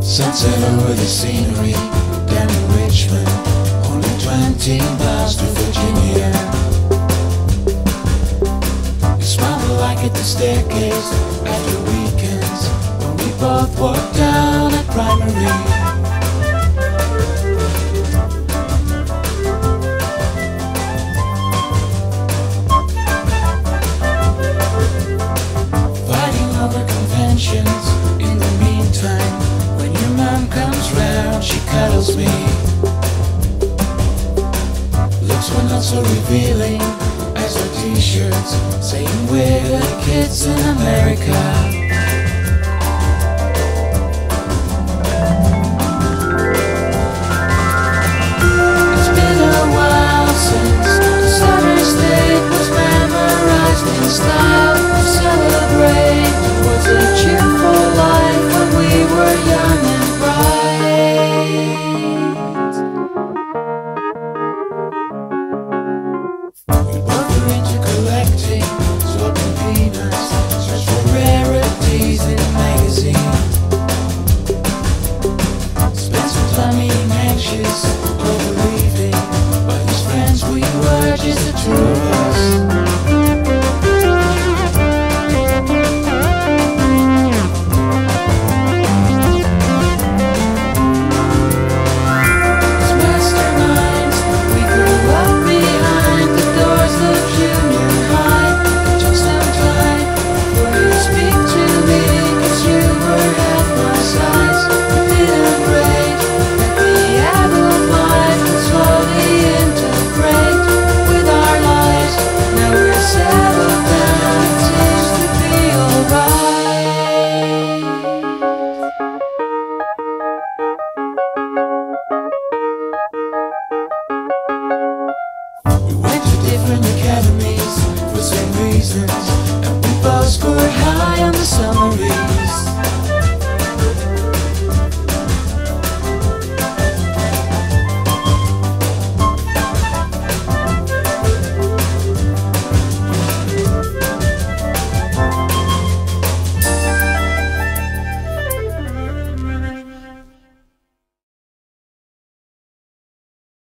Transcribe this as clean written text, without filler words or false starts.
Sunset over the scenery, down in Richmond, only 20 miles to Virginia. You smile like at the staircase at your weekends, when we both walk down at Primary. In the meantime, when your mom comes round, she cuddles me. Looks were not so revealing as her t-shirts, saying we're the kids in America. It's been a while since the summer state was memorized in style to celebrate. Was a cheerful life when we were young and bright. We both were into collecting, swapping peanuts, search for rarities in magazines. Spent some time being anxious over leaving, but as friends we were just the two of us. Different academies for same reasons.